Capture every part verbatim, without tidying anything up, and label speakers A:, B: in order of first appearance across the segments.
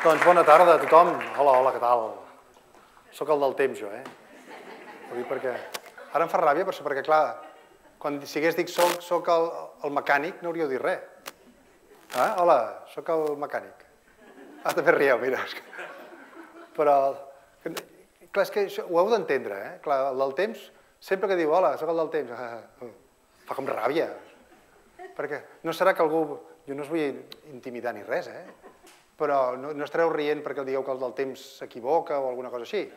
A: Doncs bona tarda a tothom. Hola, hola, què tal? Soc el del temps, jo, eh? Ho dic perquè... Ara em fa ràbia, però perquè, clar, quan si hagués dit soc, soc el, el mecànic, no hauríeu dit res. Ah, hola, soc el mecànic. Ah, també rieu, mira. Però, clar, és que això, ho heu d'entendre, eh? Clar, el del temps, sempre que diu, hola, soc el del temps, fa com ràbia. Perquè no serà que algú... Jo no us vull intimidar ni res, eh? Però no, no estareu rient perquè dieu que el del temps s'equivoca o alguna cosa així.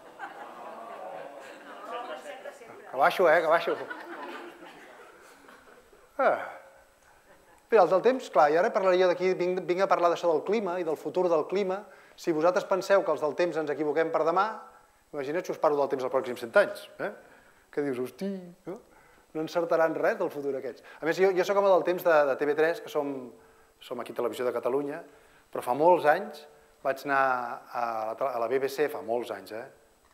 A: Que baixo, eh? Que baixo. Ah. Mira, el del temps, clar, i ara parlaria d'aquí, vinc, vinc a parlar d'això del clima i del futur del clima. Si vosaltres penseu que els del temps ens equivoquem per demà, imagina't si us parlo del temps els pròxims cent anys. Eh? Que dius, hosti, no? No encertaran res del futur aquests. A més, jo, jo soc home del temps de, de T V tres, que som, som aquí a Televisió de Catalunya, però fa molts anys vaig anar a la, a la B B C, fa molts anys, eh?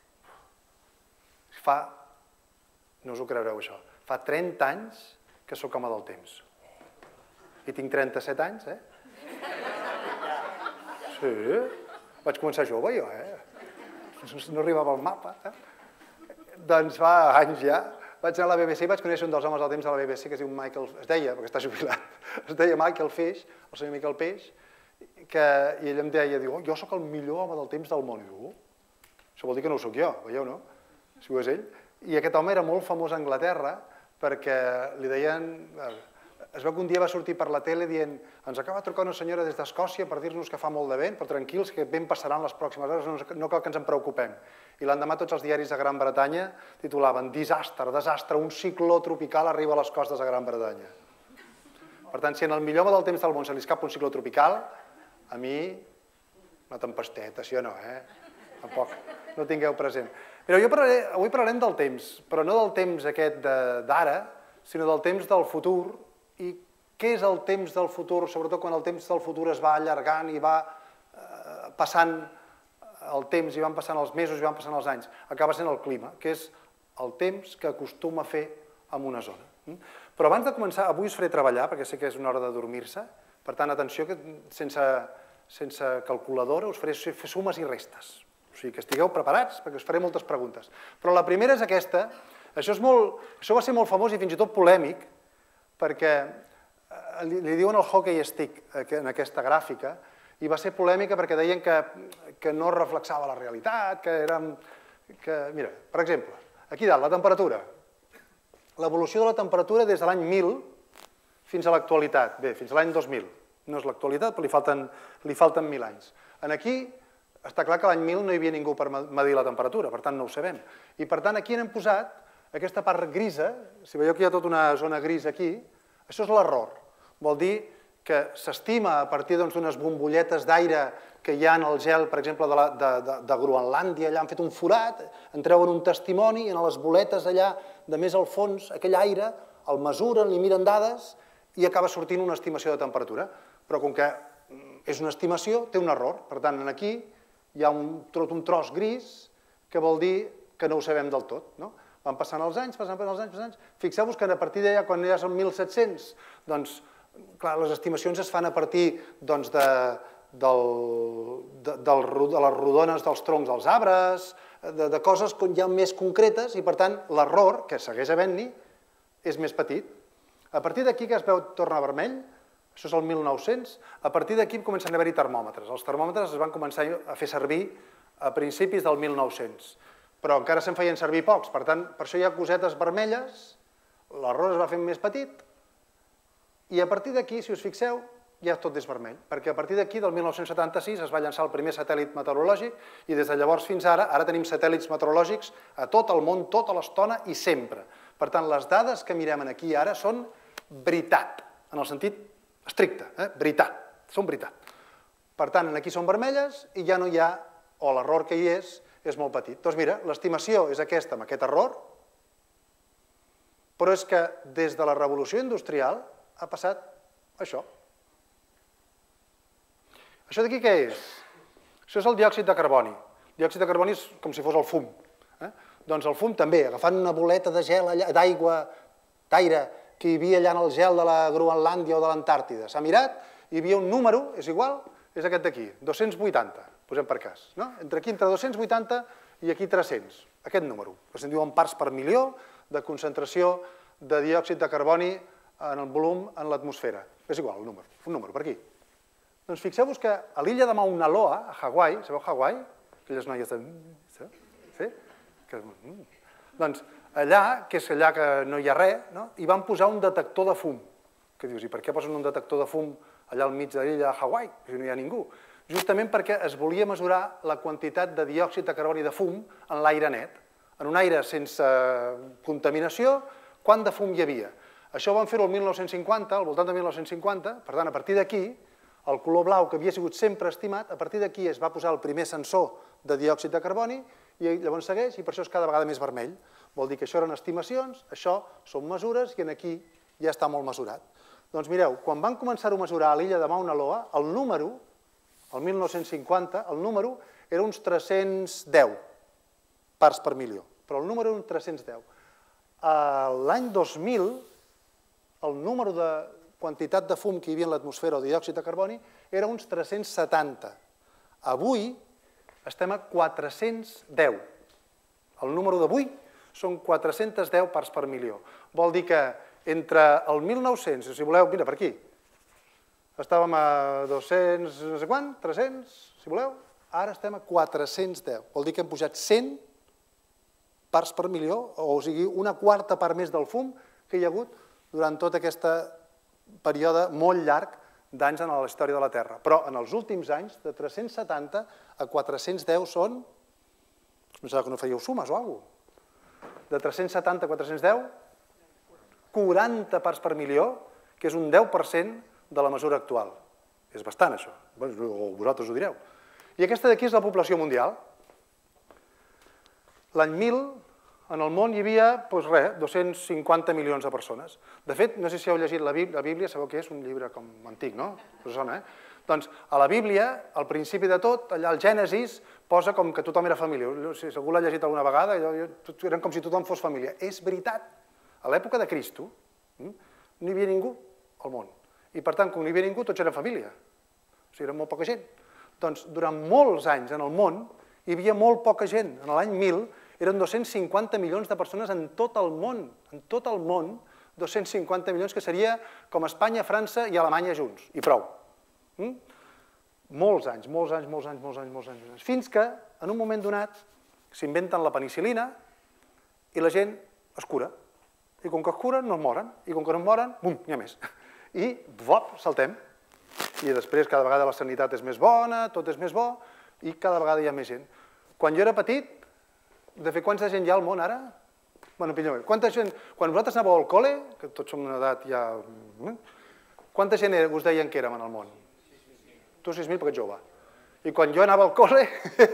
A: Fa, no us ho creureu això, fa trenta anys que sóc home del temps. I tinc trenta-set anys, eh? Sí, vaig començar jove jo, eh? No arribava al mapa, eh? Doncs fa anys ja, vaig anar a la B B C i vaig conèixer un dels homes del temps de la B B C que es diu Michael, es deia, perquè està jubilat, es deia Michael Fish, el senyor Michael Peix, que, i ell em deia, diu, oh, jo sóc el millor home del temps del món. I diu, oh, això vol dir que no ho sóc jo, veieu, no? Si ho és ell. I aquest home era molt famós a Anglaterra perquè li deien... Es veu que un dia va sortir per la tele dient ens acaba de trucar una senyora des d'Escòcia per dir-nos que fa molt de vent, però tranquils, que vent passaran les pròximes hores, no cal que ens en preocupem. I l'endemà tots els diaris de Gran Bretanya titulaven desastre, desastre, un cicló tropical arriba a les costes de Gran Bretanya. Per tant, si en el millor home del temps del món se li escapa un cicló tropical, a mi, una tempesteta, sí o no, eh? Tampoc, no tingueu present. Mireu, jo parlaré, avui parlarem del temps, però no del temps aquest d'ara, sinó del temps del futur. I què és el temps del futur, sobretot quan el temps del futur es va allargant i va eh, passant el temps, i van passant els mesos i van passant els anys? Acaba sent el clima, que és el temps que acostuma a fer en una zona. Però abans de començar, avui us faré treballar, perquè sé que és una hora de dormir-se, per tant, atenció, que sense, sense calculadora us faré fer sumes i restes. O sigui, que estigueu preparats, perquè us faré moltes preguntes. Però la primera és aquesta. Això, és molt, això va ser molt famós i fins i tot polèmic, perquè li, li diuen el hockey stick en aquesta gràfica, i va ser polèmica perquè deien que, que no reflexava la realitat, que érem... Que, mira, per exemple, aquí dalt, la temperatura. L'evolució de la temperatura des de l'any mil fins a l'actualitat. Bé, fins a l'any dos mil. No és l'actualitat, però li falten, li falten mil anys. En aquí està clar que l'any mil no hi havia ningú per medir la temperatura, per tant no ho sabem. I per tant aquí n'hem posat aquesta part grisa, si veieu que hi ha tota una zona grisa aquí, això és l'error. Vol dir que s'estima a partir d'unes bombolletes d'aire que hi ha en el gel, per exemple, de, la, de, de, de Groenlàndia, allà han fet un forat, en treuen un testimoni, i en les boletes allà, de més al fons, aquell aire, el mesuren, li miren dades, i acaba sortint una estimació de temperatura. Però com que és una estimació, té un error. Per tant, aquí hi ha un, un tros gris que vol dir que no ho sabem del tot, no? Van passant els anys, passant els anys, passant els anys. Fixeu-vos que a partir d'allà, quan ja són mil set-cents, doncs, clar, les estimacions es fan a partir doncs, de, del, de, del, de les rodones dels troncs dels arbres, de, de coses ja més concretes, i per tant l'error, que segueix havent-hi, és més petit. A partir d'aquí, que es veu torna vermell, això és el mil nou-cents, a partir d'aquí comencen a haver-hi termòmetres. Els termòmetres es van començar a fer servir a principis del mil nou-cents. Però encara se'n feien servir pocs, per tant, per això hi ha cosetes vermelles, l'error es va fent més petit, i a partir d'aquí, si us fixeu, ja tot és vermell, perquè a partir d'aquí, del mil nou-cents setanta-sis, es va llançar el primer satèl·lit meteorològic, i des de llavors fins ara, ara tenim satèl·lits meteorològics a tot el món, tota l'estona i sempre. Per tant, les dades que mirem aquí ara són veritat, en el sentit estricte, eh? Veritat, són veritat. Per tant, aquí són vermelles i ja no hi ha, o l'error que hi és, és molt petit. Doncs mira, l'estimació és aquesta, amb aquest error, però és que des de la revolució industrial ha passat això. Això d'aquí què és? Això és el diòxid de carboni. El diòxid de carboni és com si fos el fum. Doncs el fum també, agafant una boleta de gel, d'aigua, d'aire, que hi havia allà en el gel de la Groenlàndia o de l'Antàrtida. S'ha mirat, hi havia un número, és igual, és aquest d'aquí, dos-cents vuitanta, posem per cas. Entre aquí, entre dos-cents vuitanta i aquí tres-cents, aquest número, que se'n diuen parts per milió de concentració de diòxid de carboni en el volum en l'atmosfera. És igual, el número, un número, per aquí. Doncs fixeu-vos que a l'illa de Mauna Loa, a Hawaii, sabeu Hawaii? Aquelles noies de... Sí? Doncs allà, que és allà que no hi ha res, hi van posar un detector de fum. Que dius, i per què posen un detector de fum allà al mig de l'illa de Hawaii, si no hi ha ningú? Justament perquè es volia mesurar la quantitat de diòxid de carboni de fum en l'aire net. En un aire sense contaminació, quant de fum hi havia? Això ho van fer-ho el mil nou-cents cinquanta, al voltant de mil nou-cents cinquanta, per tant, a partir d'aquí, el color blau, que havia sigut sempre estimat, a partir d'aquí es va posar el primer sensor de diòxid de carboni i llavors segueix i per això és cada vegada més vermell. Vol dir que això eren estimacions, això són mesures i aquí ja està molt mesurat. Doncs mireu, quan van començar a mesurar a l'illa de Mauna Loa, el número, el mil nou-cents cinquanta, el número era uns tres-cents deu parts per milió, però el número era uns tres-cents deu. L'any dos mil, el número de quantitat de fum que hi havia en l'atmosfera o diòxid de carboni era uns tres-cents setanta. Avui estem a quatre-cents deu. El número d'avui són quatre-cents deu parts per milió. Vol dir que entre el mil nou-cents, si voleu, mira, per aquí, estàvem a dos-cents, no sé quant, tres-cents, si voleu, ara estem a quatre-cents deu. Vol dir que hem pujat cent parts per milió, o sigui, una quarta part més del fum que hi ha hagut durant tot aquest període molt llarg d'anys en la història de la Terra. Però en els últims anys, de tres-cents setanta a quatre-cents deu són... Pensava que no faríeu sumes o alguna cosa. De tres-cents setanta a quatre-cents deu, quaranta parts per milió, que és un deu per cent de la mesura actual. És bastant, això. O vosaltres ho direu. I aquesta d'aquí és la població mundial. L'any mil, en el món hi havia, doncs res, dos-cents cinquanta milions de persones. De fet, no sé si heu llegit la Bíblia, sabeu que és un llibre com antic, no? Us sona, eh? Doncs a la Bíblia, al principi de tot, allà al Gènesis, posa com que tothom era família. Si algú l'ha llegit alguna vegada, eren com si tothom fos família. És veritat. A l'època de Cristo no hi havia ningú al món. I per tant, com no hi havia ningú, tots eren família. O sigui, eren molt poca gent. Doncs durant molts anys en el món hi havia molt poca gent. En l'any mil eren dos-cents cinquanta milions de persones en tot el món. En tot el món, dos-cents cinquanta milions, que seria com Espanya, França i Alemanya junts. I prou. Molts anys, molts anys, molts anys, molts anys, molts anys. Fins que, en un moment donat, s'inventen la penicil·lina i la gent es cura. I com que es curen, no es moren. I com que no es moren, bum, n'hi ha més. I, vop, saltem. I després cada vegada la sanitat és més bona, tot és més bo, i cada vegada hi ha més gent. Quan jo era petit, de fet, quanta gent hi ha al món ara? Bueno, pitjor, quanta gent... Quan vosaltres anàveu al col·le, que tots som d'una edat ja... Quanta gent us deien que érem en el món? Tu sis mil perquè ets jove. I quan jo anava al col·le...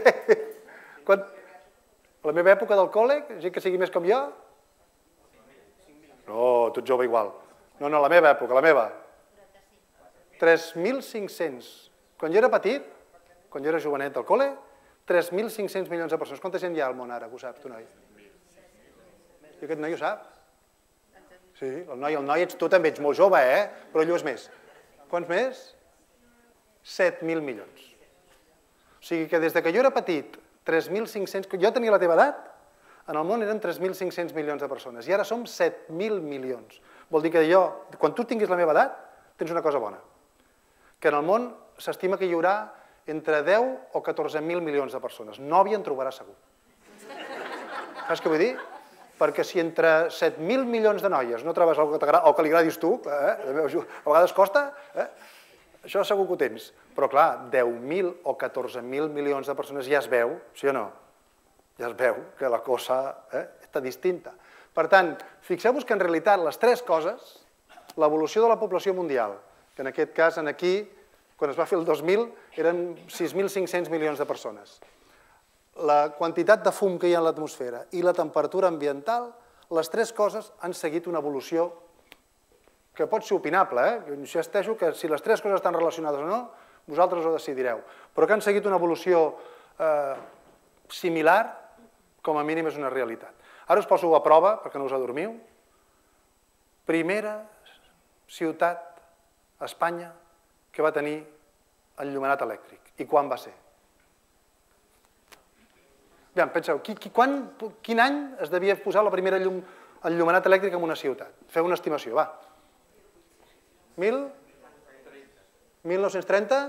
A: A la meva època del col·le, gent que sigui més com jo... No, tu ets jove igual. No, no, la meva època, la meva. tres mil cinc-cents. Quan jo era petit, quan jo era jovenet del col·le, tres mil cinc-cents milions de persones. Quanta gent hi ha al món ara, que ho saps, tu, noi? I aquest noi ho sap? Sí, el noi, el noi ets tu també, ets molt jove, eh? Però ell ho és més. Quants més? set mil milions. O sigui que des que jo era petit, tres mil cinc-cents... Jo tenia la teva edat, en el món eren tres mil cinc-cents milions de persones i ara som set mil milions. Vol dir que jo, quan tu tinguis la meva edat, tens una cosa bona. Que en el món s'estima que hi haurà entre deu o catorze mil milions de persones. Nòvia en trobaràs segur. Saps què vull dir? Perquè si entre set mil milions de noies no trobes el que li agradis tu, a vegades costa, això segur que ho tens. Però clar, deu mil o catorze mil milions de persones ja es veu, sí o no? Ja es veu que la cosa està distinta. Per tant, fixeu-vos que en realitat les tres coses, l'evolució de la població mundial, que en aquest cas, aquí, quan es va fer el dos mil, eren sis mil cinc-cents milions de persones. La quantitat de fum que hi ha en l'atmosfera i la temperatura ambiental, les tres coses han seguit una evolució que pot ser opinable, eh? Jo insisteixo que si les tres coses estan relacionades o no, vosaltres ho decidireu, però que han seguit una evolució similar, com a mínim és una realitat. Ara us poso a prova, perquè no us adormiu. Primera ciutat a Espanya que va tenir enllumenat elèctric. I quan va ser? Aviam, penseu, quin any es devia posar la primera enllumenat elèctric en una ciutat? Feu una estimació, va. mil nou-cents trenta?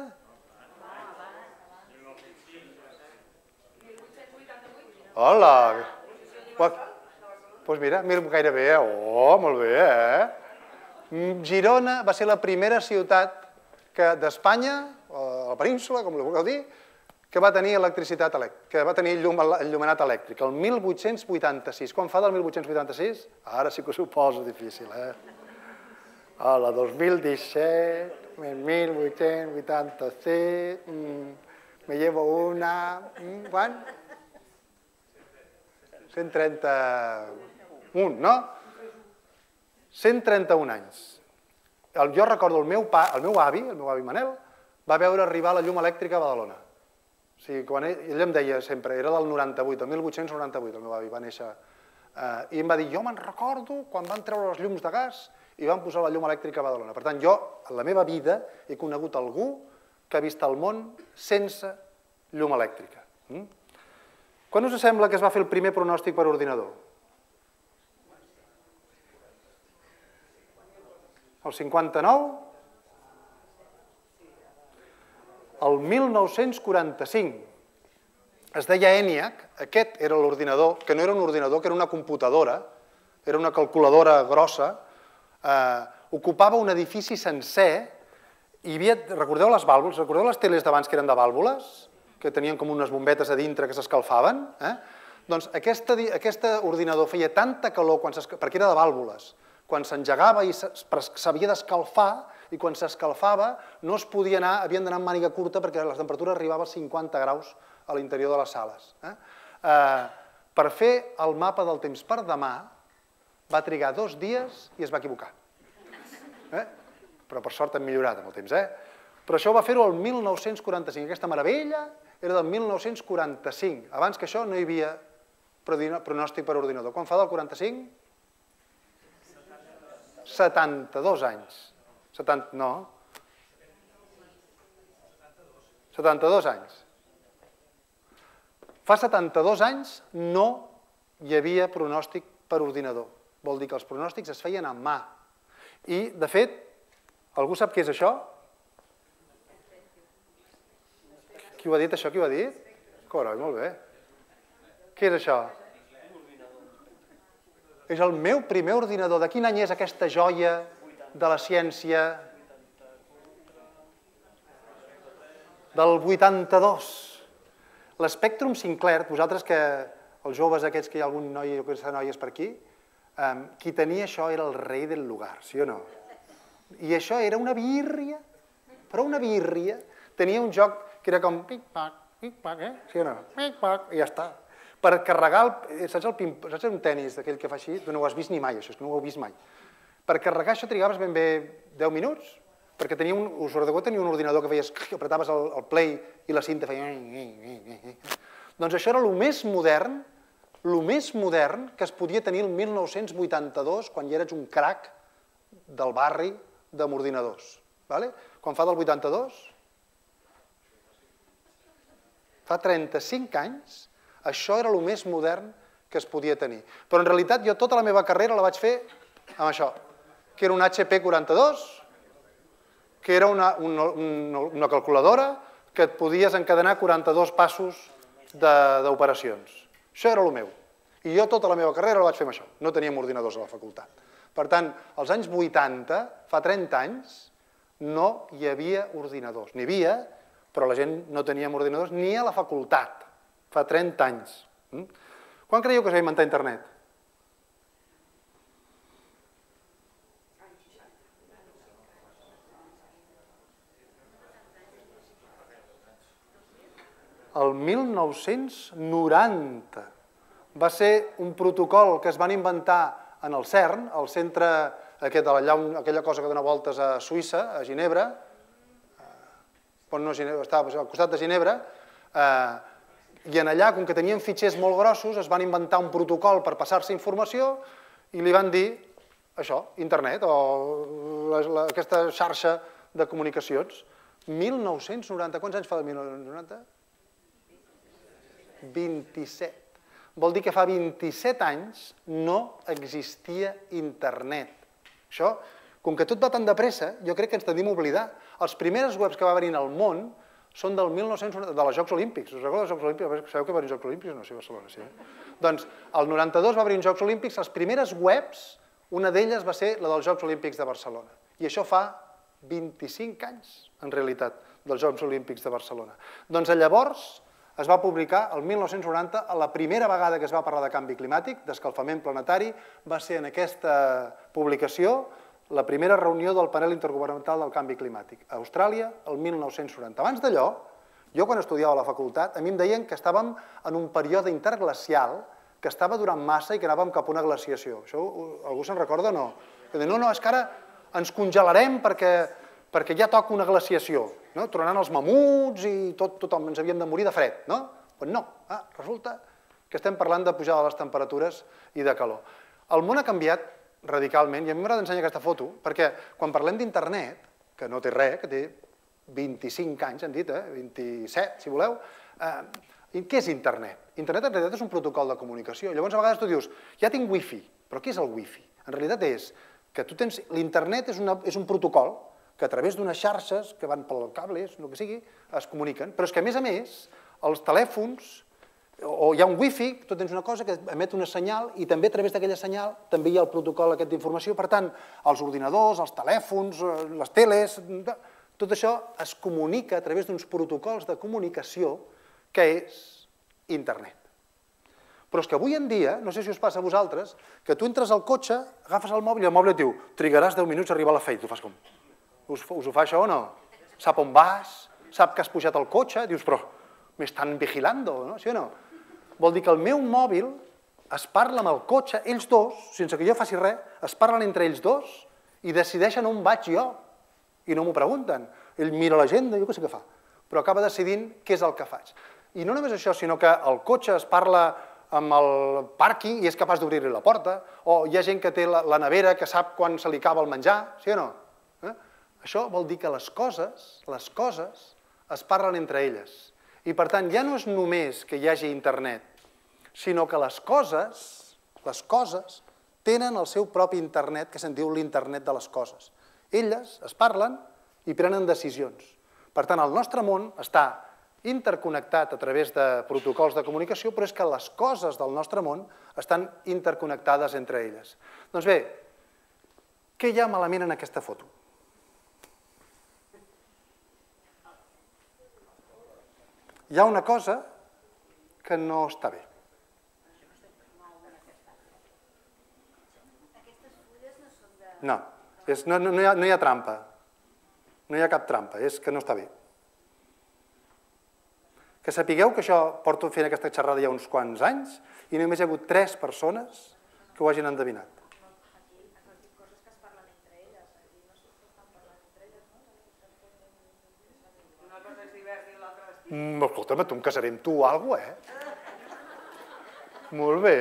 A: Hola! Doncs mira, gairebé, eh? Oh, molt bé, eh? Girona va ser la primera ciutat d'Espanya, o la península, com la vulgueu dir, que va tenir electricitat elèctrica, que va tenir enllumenat elèctric, el mil vuit-cents vuitanta-sis. Quan fa del mil vuit-cents vuitanta-sis? Ara sí que us ho poso difícil, eh? Hola, dos mil disset, mil vuit-cents vuitanta-sis, me llevo una... Quan? cent trenta-un, no? cent trenta-un anys. Jo recordo el meu avi, el meu avi Manel, va veure arribar la llum elèctrica a Badalona. O sigui, ell em deia sempre, era del noranta-vuit, el mil vuit-cents noranta-vuit, el meu avi va néixer, i em va dir, jo me'n recordo quan van treure les llums de gas i van posar la llum elèctrica a Badalona. Per tant, jo, en la meva vida, he conegut algú que ha vist el món sense llum elèctrica. Quan us sembla que es va fer el primer pronòstic per ordinador? El cinquanta-nou? El mil nou-cents quaranta-cinc. Es deia ENIAC, aquest era l'ordinador, que no era un ordinador, que era una computadora, era una calculadora grossa, ocupava un edifici sencer, i hi havia, recordeu les vàlvules, recordeu les teles d'abans que eren de vàlvules? Que tenien com unes bombetes a dintre que s'escalfaven? Doncs aquest ordinador feia tanta calor, perquè era de vàlvules, quan s'engegava i s'havia d'escalfar, i quan s'escalfava no es podia anar, havien d'anar amb màniga curta perquè la temperatura arribava als cinquanta graus a l'interior de les sales. Per fer el mapa del temps per demà va trigar dos dies i es va equivocar. Però per sort hem millorat amb el temps, eh? Però això va fer-ho el mil nou-cents quaranta-cinc. Aquesta meravella era del mil nou-cents quaranta-cinc. Abans que això no hi havia pronòstic per ordinador. Quan fa del quaranta-cinc? setanta-dos anys. No. setanta-dos anys. Fa setanta-dos anys no hi havia pronòstic per ordinador. Vol dir que els pronòstics es feien a mà. I, de fet, algú sap què és això? Qui ho ha dit, això? Qui ho ha dit? Coroi, molt bé. Què és això? És el meu primer ordinador. De quin any és aquesta joia de la ciència? Del vuitanta-dos. L'Spectrum Sinclair, vosaltres que, els joves aquests, que hi ha algun noi o aquestes noies per aquí, qui tenia això era el rei del lugar, sí o no? I això era una birria, però una birria. Tenia un joc que era com pic-pac, pic-pac, eh? Sí o no? Pic-pac, i ja està. Per carregar, saps un tenis d'aquell que fa així? Tu no ho has vist ni mai, això, és que no ho heu vist mai. Per carregar això trigaves ben bé deu minuts, perquè tenia un, us recordeu, tenia un ordinador que feies, apretaves el play i la cinta feia... Doncs això era el més modern, el més modern que es podia tenir el mil nou-cents vuitanta-dos, quan ja eres un crac del barri de ordinadors. Quan fa del vuitanta-dos, fa trenta-cinc anys, això era el més modern que es podia tenir. Però en realitat jo tota la meva carrera la vaig fer amb això, que era un H P quaranta-dos, que era una calculadora que et podies encadenar quaranta-dos passos d'operacions. Això era el meu. I jo tota la meva carrera la vaig fer amb això. No teníem ordinadors a la facultat. Per tant, als anys vuitanta, fa trenta anys, no hi havia ordinadors. N'hi havia, però la gent no teníem ordinadors ni a la facultat. Fa trenta anys. Quan creieu que es va inventar internet? El mil nou-cents noranta. Va ser un protocol que es van inventar en el CERN, al centre, aquella cosa que dona voltes a Suïssa, a Ginebra, estava al costat de Ginebra, i en allà, com que tenien fitxers molt grossos, es van inventar un protocol per passar-se informació i li van dir això, internet, o aquesta xarxa de comunicacions. mil nou-cents noranta. Quants anys fa de mil nou-cents noranta? vint-i-set. Vol dir que fa vint-i-set anys no existia internet. Això, com que tot va tan de pressa, jo crec que ens tendim a oblidar. Els primeres webs que va venir al món són del mil nou-cents noranta, dels Jocs Olímpics. Us recordeu dels Jocs Olímpics? Sabeu que va venir els Jocs Olímpics? No, sí, a Barcelona, sí. Doncs el noranta-dos va venir els Jocs Olímpics. Les primeres webs, una d'elles va ser la dels Jocs Olímpics de Barcelona. I això fa vint-i-cinc anys, en realitat, dels Jocs Olímpics de Barcelona. Doncs llavors es va publicar el mil nou-cents noranta, la primera vegada que es va parlar de canvi climàtic, d'escalfament planetari, va ser en aquesta publicació la primera reunió del panel intergovernamental del canvi climàtic, a Austràlia, el mil nou-cents noranta. Abans d'allò, jo quan estudiava a la facultat, a mi em deien que estàvem en un període interglacial que estava durant massa i que anàvem cap a una glaciació. Això algú se'n recorda o no? No, no, és que ara ens congelarem perquè ja toca una glaciació. Tornaran els mamuts i tothom ens havíem de morir de fred, no? Doncs no, resulta que estem parlant de pujada de les temperatures i de calor. El món ha canviat radicalment, i a mi m'agrada ensenyar aquesta foto, perquè quan parlem d'internet, que no té res, que té vint-i-cinc anys, han dit, vint-i-set, si voleu, què és internet? Internet en realitat és un protocol de comunicació. Llavors a vegades tu dius, ja tinc wifi, però què és el wifi? En realitat és que tu tens... L'internet és un protocol que a través d'unes xarxes que van pel cable, el que sigui, es comuniquen. Però és que, a més a més, els telèfons, o hi ha un wifi, tu tens una cosa que emet una senyal i també a través d'aquella senyal també hi ha el protocol aquest d'informació. Per tant, els ordinadors, els telèfons, les teles, tot això es comunica a través d'uns protocols de comunicació que és internet. Però és que avui en dia, no sé si us passa a vosaltres, que tu entres al cotxe, agafes el mòbil i el mòbil et diu trigaràs deu minuts a arribar a la feina. Tu fas com... Us ho fa això o no? Sap on vas? Sap que has pujat al cotxe? Dius, però m'estan vigilando, no? Sí o no? Vol dir que el meu mòbil es parla amb el cotxe, ells dos, sense que jo faci res, es parlen entre ells dos i decideixen on vaig jo. I no m'ho pregunten. Ell mira l'agenda, jo què sé què fa, però acaba decidint què és el que faig. I no només això, sinó que el cotxe es parla amb el pàrquing i és capaç d'obrir-li la porta, o hi ha gent que té la nevera que sap quan se li acaba el menjar, sí o no? Això vol dir que les coses, les coses es parlen entre elles. I per tant, ja no és només que hi hagi internet, sinó que les coses, les coses, tenen el seu propi internet, que se'n diu l'internet de les coses. Elles es parlen i prenen decisions. Per tant, el nostre món està interconnectat a través de protocols de comunicació, però és que les coses del nostre món estan interconnectades entre elles. Doncs bé, què hi ha malament en aquesta foto? Hi ha una cosa que no està bé. No, no hi ha trampa. No hi ha cap trampa, és que no està bé. Que sapigueu que això porto fent aquesta xerrada ja uns quants anys i només hi ha hagut tres persones que ho hagin endevinat. Escolta'm, tu em casaré amb tu o alguna cosa, eh? Molt bé.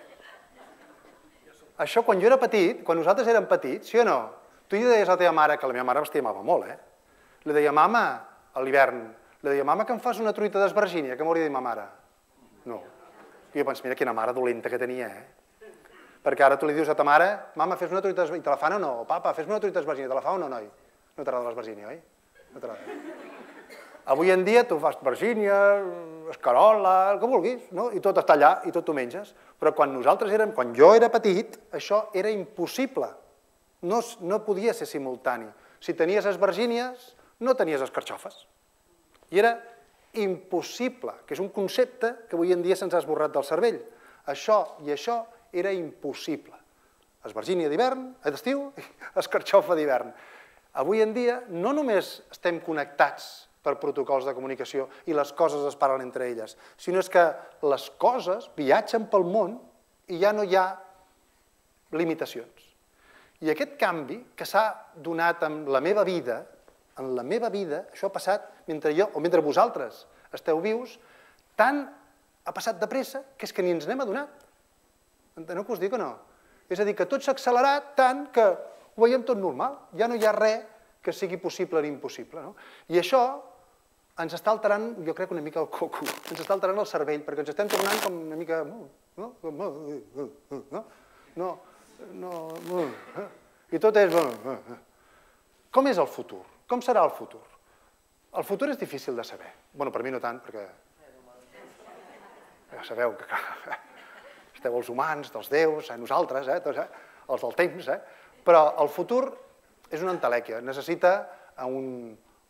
A: Això, quan jo era petit, quan nosaltres érem petits, sí o no? Tu li deies a la teva mare, que la meva mare m'estimava molt, eh? Li deia, mama, a l'hivern, li deia, mama, que em fas una truita d'esvergínia, què m'hauria dit ma mare? No. I jo penso, mira quina mare dolenta que tenia, eh? Perquè ara tu li dius a ta mare, mama, fes una truita d'esvergínia, i te la fan o no? Papa, fes una truita d'esvergínia, te la fa o no, noi? No t'agrada l'esvergínia, oi? No t'agrada. Avui en dia tu fas esvergínia, escarola, el que vulguis, no? I tot està allà i tot t'ho menges. Però quan nosaltres érem, quan jo era petit, això era impossible. No, no podia ser simultani. Si tenies esvergínies, no tenies escarxofes. I era impossible, que és un concepte que avui en dia se'ns ha esborrat del cervell. Això i això era impossible. Esvergínia d'hivern, d'estiu, escarxofa d'hivern. Avui en dia no només estem connectats per protocols de comunicació i les coses es parlen entre elles, sinó és que les coses viatgen pel món i ja no hi ha limitacions. I aquest canvi que s'ha donat en la meva vida, en la meva vida, això ha passat mentre jo, o mentre vosaltres esteu vius, tant ha passat de pressa que és que ni ens n'hem adonat. Enteneu què us dic o no? És a dir, que tot s'ha accelerat tant que ho veiem tot normal. Ja no hi ha res que sigui possible o impossible. I això ens està alterant, jo crec, una mica el coco, ens està alterant el cervell, perquè ens estem tornant com una mica... No, no, no, i tot és... Com és el futur? Com serà el futur? El futur és difícil de saber. Bé, per mi no tant, perquè... Ja sabeu que esteu els humans, dels déus, nosaltres, els del temps, però el futur és una entelèquia, necessita un...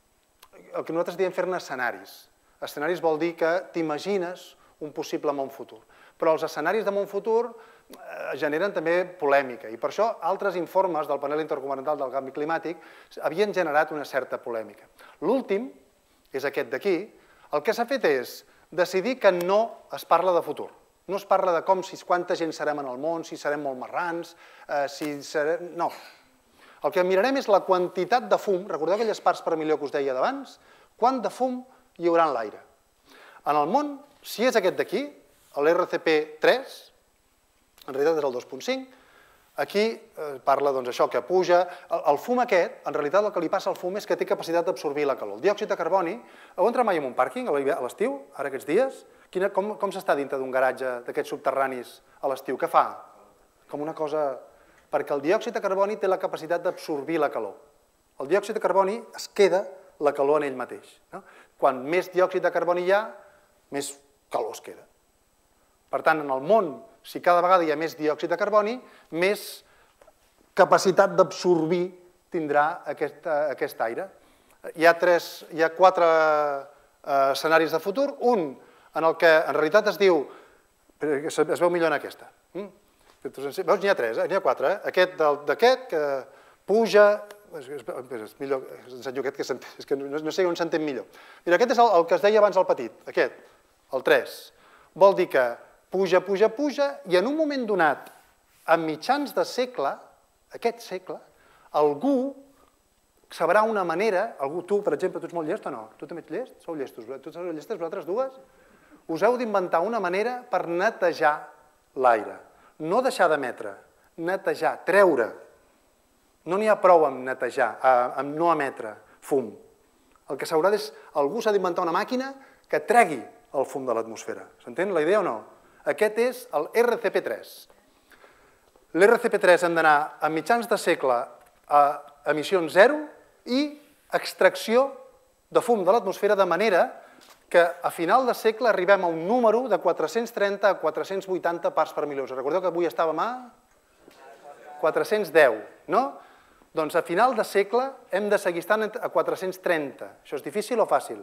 A: el que nosaltres diem fer-ne escenaris. Escenaris vol dir que t'imagines un possible món futur. Però els escenaris de món futur generen també polèmica i per això altres informes del panel intergovernamental del canvi climàtic havien generat una certa polèmica. L'últim, és aquest d'aquí, el que s'ha fet és decidir que no es parla de futur. No es parla de com, si quanta gent serem en el món, si serem molt marrans, si serem... No. El que mirarem és la quantitat de fum, recordeu aquelles parts per milió que us deia d'abans? Quant de fum hi haurà en l'aire? En el món, si és aquest d'aquí, l'R C P tres, en realitat és el dos punt cinc, aquí parla d'això que puja. El fum aquest, en realitat el que li passa al fum és que té capacitat d'absorbir la calor. El diòxid de carboni, heu entrat mai en un pàrquing a l'estiu, ara aquests dies? Com s'està dintre d'un garatge d'aquests subterranis a l'estiu? Què fa? Com una cosa... Perquè el diòxid de carboni té la capacitat d'absorbir la calor. El diòxid de carboni es queda la calor en ell mateix. Quan més diòxid de carboni hi ha, més calor es queda. Per tant, en el món, si cada vegada hi ha més diòxid de carboni, més capacitat d'absorbir tindrà aquest aire. Hi ha quatre escenaris de futur. Un en el que en realitat es diu, es veu millor en aquesta. Veus, n'hi ha tres, n'hi ha quatre. Aquest d'aquest, que puja... És millor, ensenyo aquest, és que no sé on s'entén millor. Mira, aquest és el que es deia abans el petit, aquest, el tres. Vol dir que puja, puja, puja, i en un moment donat, a mitjans de segle, aquest segle, algú sabrà una manera, algú, tu, per exemple, tu ets molt llest o no? Tu també ets llest? Sou llestos? Tu sou llestes, vosaltres dues? Us heu d'inventar una manera per netejar l'aire. No deixar d'emetre, netejar, treure. No n'hi ha prou amb netejar, amb no emetre fum. El que s'haurà és, algú s'ha d'inventar una màquina que tregui el fum de l'atmosfera. S'entén la idea o no? Aquest és el R C P tres. L'R C P tres hem d'anar a mitjans de segle a emissions zero i extracció de fum de l'atmosfera de manera que a final de segle arribem a un número de quatre-cents trenta a quatre-cents vuitanta parts per milió. Recordeu que avui estàvem a quatre-cents deu, no? Doncs a final de segle hem de seguir estant a quatre-cents trenta. Això és difícil o fàcil?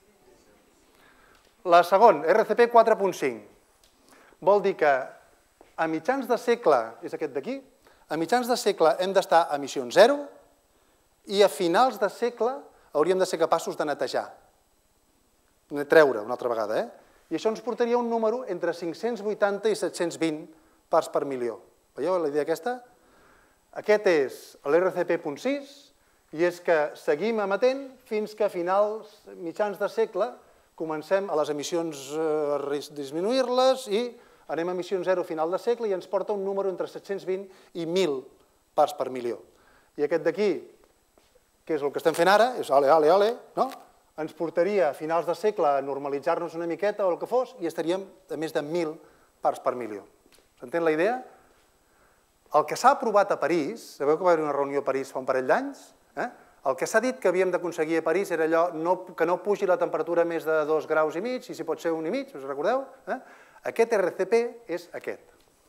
A: La segona, R C P quatre punt cinc. Vol dir que a mitjans de segle, és aquest d'aquí, a mitjans de segle hem d'estar a emissions zero i a finals de segle hauríem de ser capaços de netejar. De treure una altra vegada, eh? I això ens portaria a un número entre cinc-cents vuitanta i set-cents vint parts per milió. Veieu la idea aquesta? Aquest és l'R C P punt sis i és que seguim emetent fins que a finals, mitjans de segle, comencem a les emissions a disminuir-les i anem a emissions zero a final de segle i ens porta un número entre set-cents vint i mil parts per milió. I aquest d'aquí, que és el que estem fent ara, és ale, ale, ale, no? Ens portaria a finals de segle a normalitzar-nos una miqueta o el que fos i estaríem a més de mil parts per milió. S'entén la idea? El que s'ha aprovat a París, sabeu que va haver una reunió a París fa un parell d'anys? El que s'ha dit que havíem d'aconseguir a París era allò que no pugi la temperatura més de dos graus i mig, i si pot ser un i mig, us recordeu? Aquest R C P és aquest.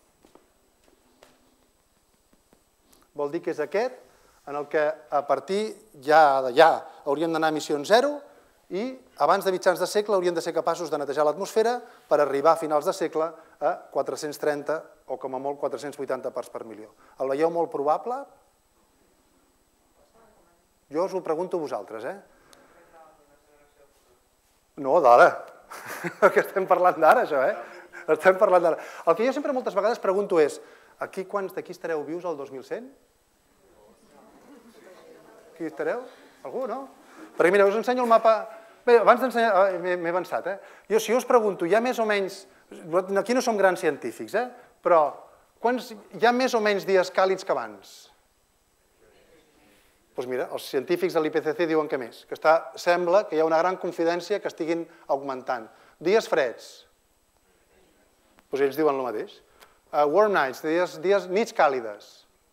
A: Vol dir que és aquest en el que a partir ja d'allà hauríem d'anar a emissions zero i abans de mitjans de segle hauríem de ser capaços de netejar l'atmosfera per arribar a finals de segle a quatre-cents trenta o com a molt quatre-cents vuitanta parts per milió. El veieu molt probable? Jo us ho pregunto a vosaltres, eh? No, d'ara. Que estem parlant d'ara, això, eh? Estem parlant d'ara. El que jo sempre moltes vegades pregunto és, aquí quants d'aquí estareu vius al dos mil cent? Aquí estareu? Algú, no? Perquè mira, us ensenyo el mapa... Bé, abans d'ensenyar... M'he avançat, eh? Jo, si us pregunto, hi ha més o menys... Aquí no som grans científics, eh? Però hi ha més o menys dies càlids que abans? Doncs mira, els científics de l'I P C C diuen que més, que sembla que hi ha una gran confidència que estiguin augmentant. Dies freds, doncs ells diuen el mateix. Warm nights, nits càlides,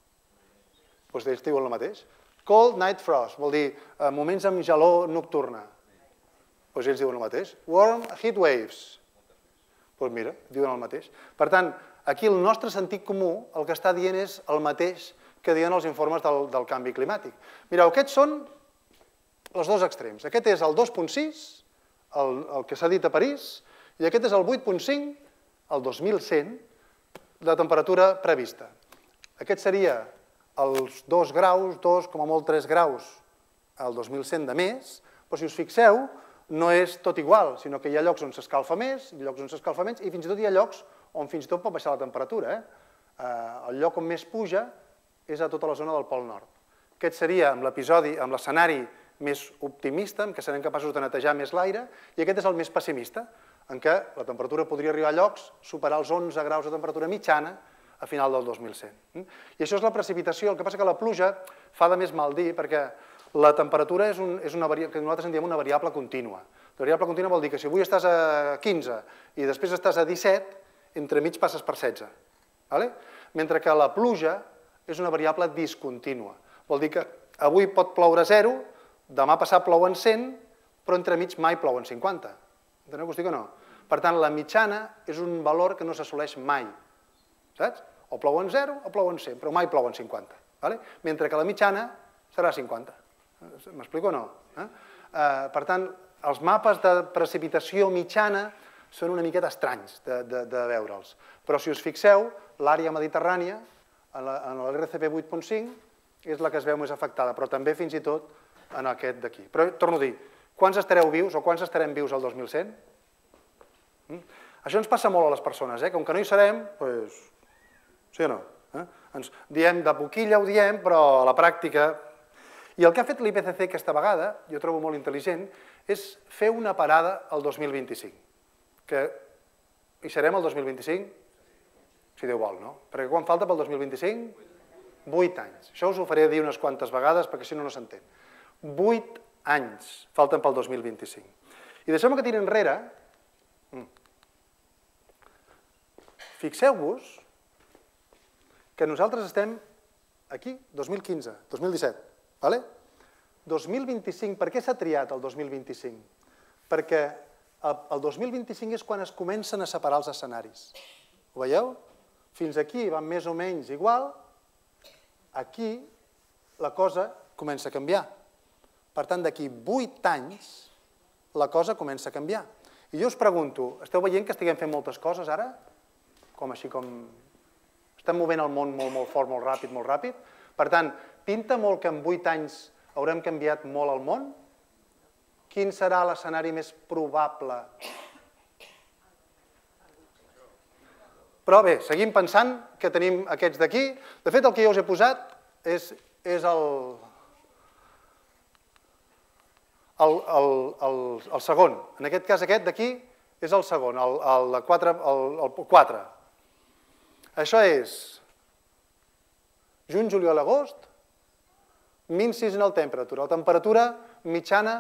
A: doncs ells diuen el mateix. Cold night frost, vol dir moments amb gelor nocturna, doncs ells diuen el mateix. Warm heat waves, doncs mira, diuen el mateix. Per tant, aquí el nostre sentit comú el que està dient és el mateix que diuen els informes del, del canvi climàtic. Mireu, aquests són els dos extrems. Aquest és el dos coma sis, el, el que s'ha dit a París, i aquest és el vuit coma cinc, el dos mil cent, de temperatura prevista. Aquest seria els dos graus, dos com a molt tres graus, el dos mil cent de més, però si us fixeu, no és tot igual, sinó que hi ha llocs on s'escalfa més, llocs on s'escalfa menys, i fins i tot hi ha llocs on fins i tot pot baixar la temperatura. El lloc on més puja és a tota la zona del Pol Nord. Aquest seria amb l'episodi, amb l'escenari més optimista, en què serem capaços de netejar més l'aire, i aquest és el més pessimista, en què la temperatura podria arribar a llocs, superar els onze graus de temperatura mitjana a final del dos mil cent. I això és la precipitació, el que passa que la pluja fa de més mal dir, perquè la temperatura és, un, és una variable, que nosaltres en diem una variable contínua. La variable contínua vol dir que si avui estàs a quinze i després estàs a disset, entremig passes per setze. Mentre que la pluja és una variable discontínua. Vol dir que avui pot ploure zero, demà passat plou en cent, però entremig mai plou en cinquanta. Enteneu què us dic o no? Per tant, la mitjana és un valor que no s'assoleix mai. Saps? O plou en zero o plou en cent, però mai plou en cinquanta. Mentre que la mitjana serà cinquanta. M'explico o no? Per tant, els mapes de precipitació mitjana són una miqueta estranys de veure'ls. Però si us fixeu, l'àrea mediterrània, en l'R C P vuit coma cinc, és la que es veu més afectada, però també fins i tot en aquest d'aquí. Però torno a dir, quants estareu vius o quants estarem vius al dos mil cent? Això ens passa molt a les persones, com que no hi serem, doncs, sí o no? Ens diem de boquilla, ho diem, però a la pràctica... I el que ha fet l'I P C C aquesta vegada, jo trobo molt intel·ligent, és fer una parada al dos mil vint-i-cinc. Que hi serem al dos mil vint-i-cinc? Si Déu vol, no? Perquè quan falta pel dos mil vint-i-cinc? Vuit anys. Això us ho faré dir unes quantes vegades perquè si no, no s'entén. Vuit anys falten pel dos mil vint-i-cinc. I deixeu-me que tiri enrere. Fixeu-vos que nosaltres estem aquí, dos mil quinze, dos mil disset. dos mil vint-i-cinc, per què s'ha triat el dos mil vint-i-cinc? Perquè el dos mil vint-i-cinc és quan es comencen a separar els escenaris. Ho veieu? Fins aquí van més o menys igual, aquí la cosa comença a canviar. Per tant, d'aquí vuit anys la cosa comença a canviar. I jo us pregunto, esteu veient que estiguem fent moltes coses ara? Com així com... Estem movent el món molt, molt fort, molt ràpid, molt ràpid. Per tant, pinta molt que en vuit anys haurem canviat molt el món? Quin serà l'escenari més probable? Però bé, seguim pensant que tenim aquests d'aquí. De fet, el que jo us he posat és el el segon. En aquest cas, aquest d'aquí és el segon, el quatre. Això és juny, juliol, agost, min seasonal temperature, la temperatura mitjana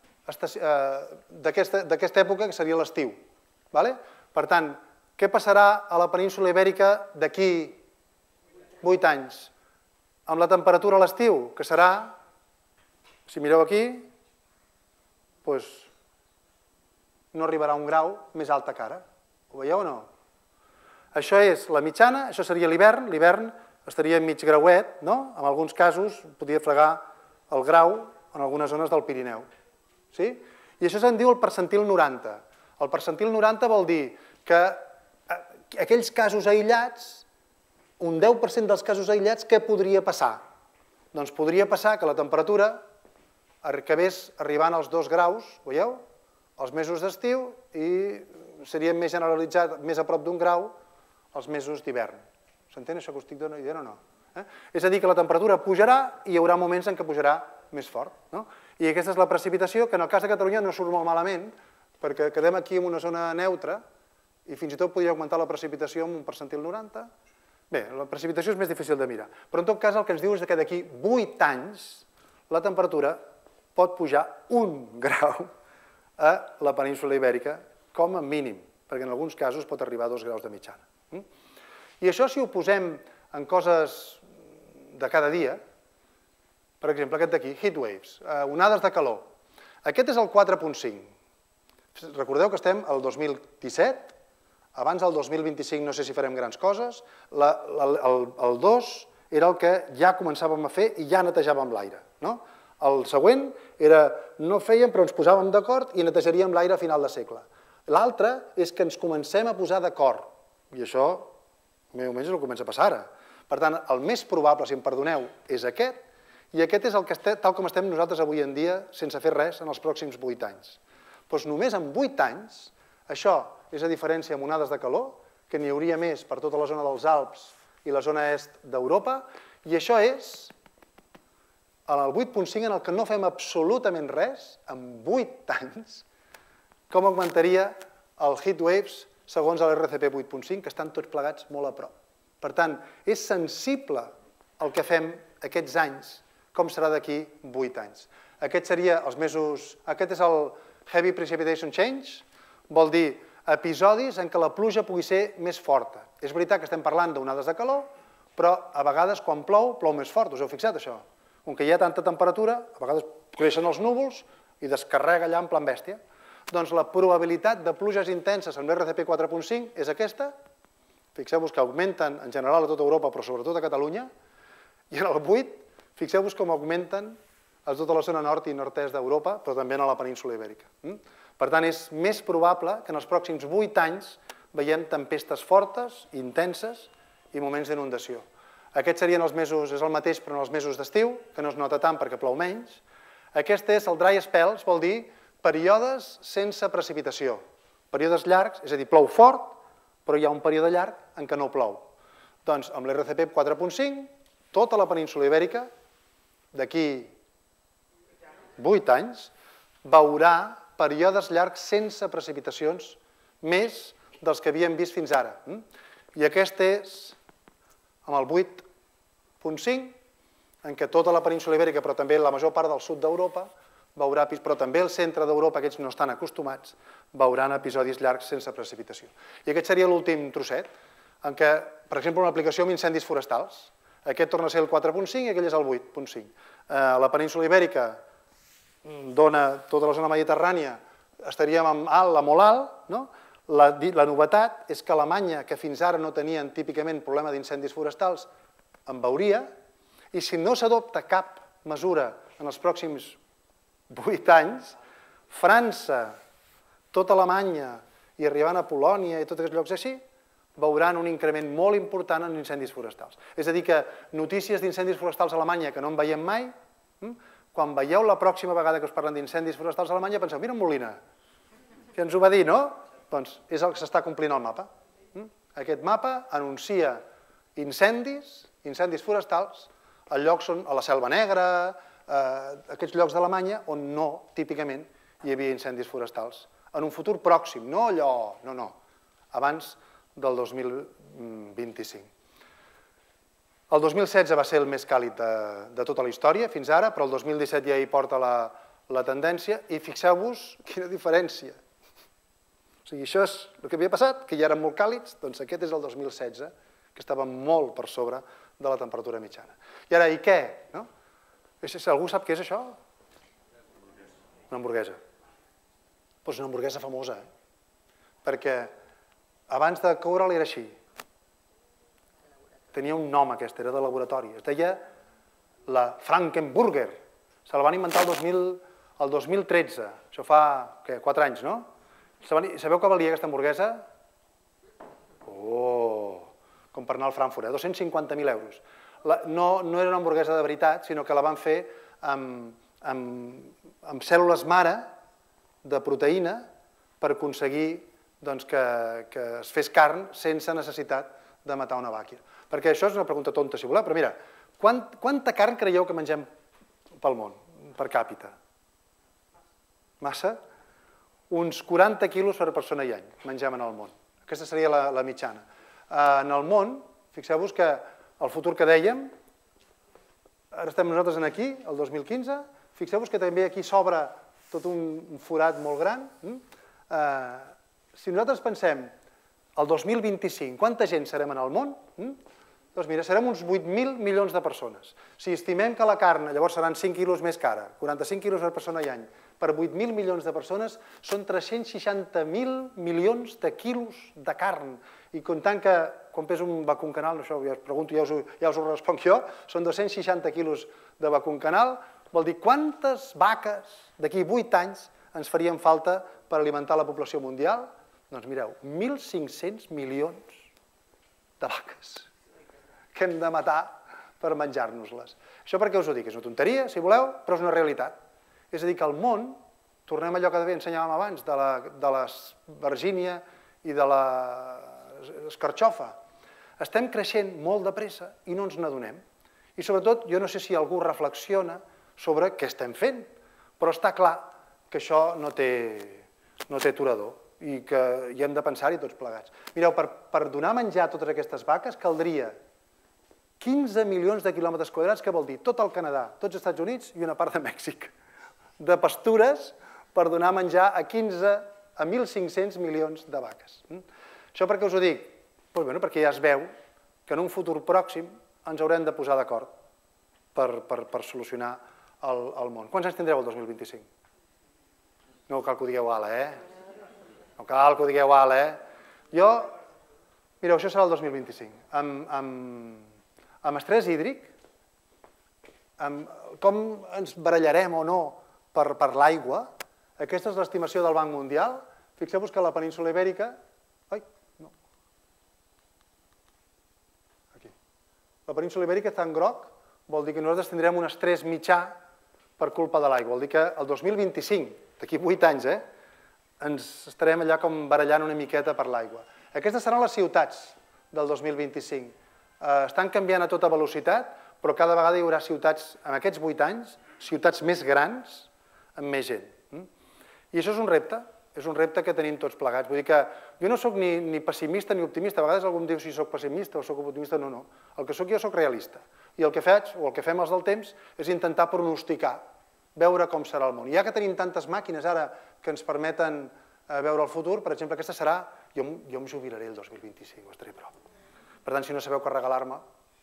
A: d'aquesta època, que seria l'estiu. Per tant, què passarà a la península Ibèrica d'aquí vuit anys? Amb la temperatura a l'estiu, que serà, si mireu aquí, doncs no arribarà a un grau més alta que ara. Ho veieu o no? Això és la mitjana, això seria l'hivern, l'hivern estaria mig grauet, no? En alguns casos podria fregar el grau en algunes zones del Pirineu. Sí? I això se'n diu el percentil noranta. El percentil noranta vol dir que aquells casos aïllats, un deu per cent dels casos aïllats, què podria passar? Doncs podria passar que la temperatura acabés arribant als dos graus, veieu? Els mesos d'estiu, i seria més generalitzat, més a prop d'un grau, els mesos d'hivern. S'entén això que us estic dient o no? És a dir, que la temperatura pujarà i hi haurà moments en què pujarà més fort. I aquesta és la precipitació, que en el cas de Catalunya no surt molt malament, perquè quedem aquí en una zona neutra i fins i tot podria augmentar la precipitació amb un percentil noranta. Bé, la precipitació és més difícil de mirar. Però en tot cas el que ens diu és que d'aquí vuit anys la temperatura pot pujar un grau a la península Ibèrica, com a mínim, perquè en alguns casos pot arribar a dos graus de mitjana. I això, si ho posem en coses de cada dia, per exemple, aquest d'aquí, heat waves, onades de calor. Aquest és el quatre punt cinc. Recordeu que estem al dos mil disset, abans del dos mil vint-i-cinc no sé si farem grans coses, el dos era el que ja començàvem a fer i ja netejàvem l'aire. El següent era, no fèiem però ens posàvem d'acord i netejaríem l'aire a final de segle. L'altre és que ens comencem a posar d'acord, i això més o menys és el que comença a passar ara. Per tant, el més probable, si em perdoneu, és aquest, i aquest és el que tal com estem nosaltres avui en dia, sense fer res en els pròxims vuit anys. Doncs només en vuit anys, això és a diferència amb onades de calor, que n'hi hauria més per tota la zona dels Alps i la zona est d'Europa, i això és en el vuit punt cinc en el que no fem absolutament res, en vuit anys, com augmentaria el heat waves segons l'R C P vuit punt cinc, que estan tots plegats molt a prop. Per tant, és sensible el que fem aquests anys, com serà d'aquí vuit anys. Aquest seria els mesos... Aquest és el Heavy Precipitation Change, vol dir episodis en què la pluja pugui ser més forta. És veritat que estem parlant d'onades de calor, però a vegades quan plou, plou més fort. Us heu fixat, això? Com que hi ha tanta temperatura, a vegades creixen els núvols i descarrega allà en plan bèstia. Doncs la probabilitat de pluges intenses amb l'R C P quatre punt cinc és aquesta. Fixeu-vos que augmenten en general a tota Europa, però sobretot a Catalunya. I en el vuit, fixeu-vos com augmenten a tota la zona nord i nord-est d'Europa, però també a la península Ibèrica. Per tant, és més probable que en els pròxims vuit anys veiem tempestes fortes, intenses i moments d'inundació. Aquests serien els mesos, és el mateix però en els mesos d'estiu, que no es nota tant perquè plou menys. Aquest és el dry spells, vol dir períodes sense precipitació. Períodes llargs, és a dir, plou fort, però hi ha un període llarg en què no plou. Doncs amb l'R C P quatre punt cinc, tota la península Ibèrica, d'aquí vuit anys, veurà períodes llargs sense precipitacions, més dels que havíem vist fins ara. I aquest és, amb el vuit punt cinc, en què tota la península Ibèrica, però també la major part del sud d'Europa, veurà, però també el centre d'Europa, aquests no estan acostumats, veuran episodis llargs sense precipitació. I aquest seria l'últim trosset, en què, per exemple, una aplicació amb incendis forestals. Aquest torna a ser el quatre punt cinc i aquell és el vuit punt cinc. La península Ibèrica dona tota la zona mediterrània, estaríem amb alt, a molt alt. La novetat és que Alemanya, que fins ara no tenien típicament problema d'incendis forestals, en veuria, i si no s'adopta cap mesura en els pròxims vuit anys, França, tota Alemanya i arribant a Polònia i tots aquests llocs així, veuran un increment molt important en incendis forestals. És a dir, que notícies d'incendis forestals a Alemanya que no en veiem mai, quan veieu la pròxima vegada que us parlen d'incendis forestals a Alemanya, penseu, mira en Molina, que ens ho va dir, no? Doncs és el que s'està complint al mapa. Aquest mapa anuncia incendis, incendis forestals, a llocs on, a la Selva Negra, aquests llocs d'Alemanya on no, típicament, hi havia incendis forestals. En un futur pròxim, no allò, no, no, abans del dos mil vint-i-cinc. El dos mil setze va ser el més càlid de tota la història, fins ara, però el dos mil disset ja hi porta la tendència, i fixeu-vos quina diferència. O sigui, això és el que havia passat, que ja eren molt càlids, doncs aquest és el dos mil setze, que estava molt per sobre de la temperatura mitjana. I ara, i què? Algú sap què és això? Una hamburguesa. Doncs una hamburguesa famosa, perquè abans de coure-la era així. Tenia un nom aquest, era de laboratori. Es deia la Frankenburger. Se la van inventar el dos mil tretze. Això fa, què, quatre anys, no? Sabeu què valia aquesta hamburguesa? Oh, com per anar al Frankfurt, dos-cents cinquanta mil euros. No era una hamburguesa de veritat, sinó que la van fer amb cèl·lules mare de proteïna per aconseguir que es fes carn sense necessitat de matar una vàquia. Perquè això és una pregunta tonta, si voleu, però mira, quanta carn creieu que mengem pel món, per càpita? Massa? Uns quaranta quilos per persona i any mengem en el món. Aquesta seria la mitjana. En el món, fixeu-vos que el futur que dèiem, Ara estem nosaltres aquí, el dos mil quinze. Fixeu-vos que també aquí s'obre tot un forat molt gran. Si nosaltres pensem el dos mil vint-i-cinc, quanta gent serem en el món? Doncs mira, serem uns vuit mil milions de persones. Si estimem que la carn llavors seran cinc quilos més cara, quaranta-cinc quilos per persona i any, per vuit mil milions de persones són tres-cents seixanta mil milions de quilos de carn. I comptant que quan pesa un vacun canal, això ja us pregunto, ja us, ja us ho responc jo, són dos-cents seixanta quilos de vacun canal, vol dir quantes vaques d'aquí vuit anys ens farien falta per alimentar la població mundial? Doncs mireu, mil cinc-cents milions de vaques que hem de matar per menjar-nos-les. Això per què us ho dic? És una tonteria, si voleu, però és una realitat. És a dir, que el món, tornem a allò que ensenyàvem abans, de la, de la Virgínia i de l'escarxofa, estem creixent molt de pressa i no ens n'adonem. I sobretot, jo no sé si algú reflexiona sobre què estem fent, però està clar que això no té, no té aturador i que hi hem de pensar-hi tots plegats. Mireu, per, per donar menjar a totes aquestes vaques caldria quinze milions de quilòmetres quadrats, que vol dir tot el Canadà, tots els Estats Units i una part de Mèxic, de pastures per donar menjar a quinze a mil cinc-cents milions de vaques. Això per què us ho dic? Doncs bé, perquè ja es veu que en un futur pròxim ens haurem de posar d'acord per, per, per solucionar el, el món. Quants anys tindreu el dos mil vint-i-cinc? No cal que ho digueu ala, eh? No cal que ho digueu ala, eh? Jo, mireu, això serà el dos mil vint-i-cinc. Amb, amb, amb estrès hídric, amb com ens barallarem o no per, per l'aigua, aquesta és l'estimació del Banc Mundial. Fixeu-vos que la península Ibèrica... Ai, no. Aquí. La península Ibèrica està en groc, vol dir que nosaltres tindrem un estrès mitjà per culpa de l'aigua. Vol dir que el dos mil vint-i-cinc, d'aquí vuit anys, eh, ens estarem allà com barallant una miqueta per l'aigua. Aquestes seran les ciutats del dos mil vint-i-cinc. Estan canviant a tota velocitat, però cada vegada hi haurà ciutats, en aquests vuit anys, ciutats més grans, amb més gent. I això és un repte, és un repte que tenim tots plegats. Vull dir que jo no soc ni, ni pessimista ni optimista. A vegades algú em diu si soc pessimista o soc optimista. No, no. El que soc jo soc realista. I el que faig, o el que fem els del temps, és intentar pronosticar, veure com serà el món. I ja que tenim tantes màquines ara que ens permeten veure el futur, per exemple, aquesta serà... Jo, jo em jubilaré el dos mil vint-i-cinc, estaré a prop. Per tant, si no sabeu què regalar-me,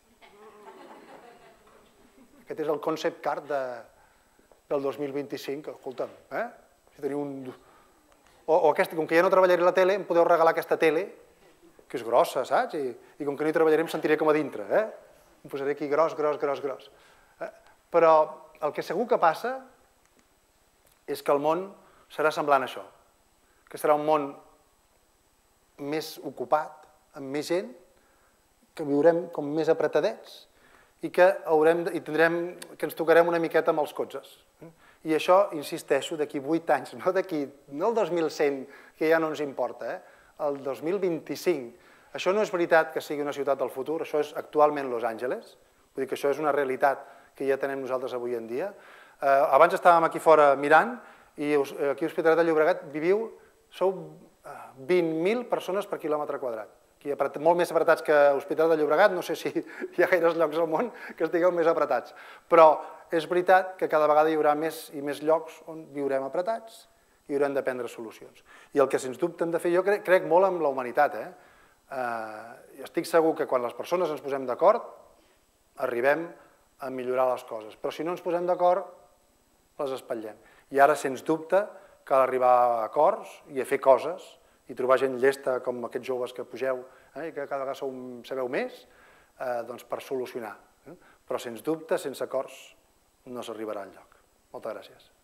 A: aquest és el concept card de, del dos mil vint-i-cinc, escolta'm, eh? Si teniu un... O, o aquesta, com que ja no treballaré a la tele, em podeu regalar aquesta tele, que és grossa, saps? I, i com que no hi treballaré em sentiré com a dintre, eh? Em posaré aquí gros, gros, gros, gros. Eh? Però el que segur que passa és que el món serà semblant a això, que serà un món més ocupat, amb més gent, que viurem com més apretadets i que, haurem, i tindrem, que ens tocarem una miqueta amb els cotxes. I això, insisteixo, d'aquí vuit anys, no d'aquí, no el dos mil cent, que ja no ens importa, eh? El dos mil vint-i-cinc. Això no és veritat que sigui una ciutat del futur, això és actualment Los Angeles, vull dir que això és una realitat que ja tenem nosaltres avui en dia. Eh, abans estàvem aquí fora mirant i aquí a Hospitalet de Llobregat viviu, sou vint mil persones per quilòmetre quadrat. Aquí, molt més apretats que Hospitalet de Llobregat, no sé si hi ha gaires llocs al món que estigueu més apretats, però és veritat que cada vegada hi haurà més i més llocs on viurem apretats i haurem de prendre solucions. I el que sens dubte hem de fer, jo crec, crec molt en la humanitat, eh? Eh, estic segur que quan les persones ens posem d'acord arribem a millorar les coses, però si no ens posem d'acord les espatllem. I ara, sens dubte, cal arribar a acords i a fer coses i trobar gent llesta com aquests joves que pugeu eh, i que cada vegada sou, sabeu més, eh, doncs per solucionar. Eh? Però, sens dubte, sense acords no s'arribarà enlloc. Moltes gràcies.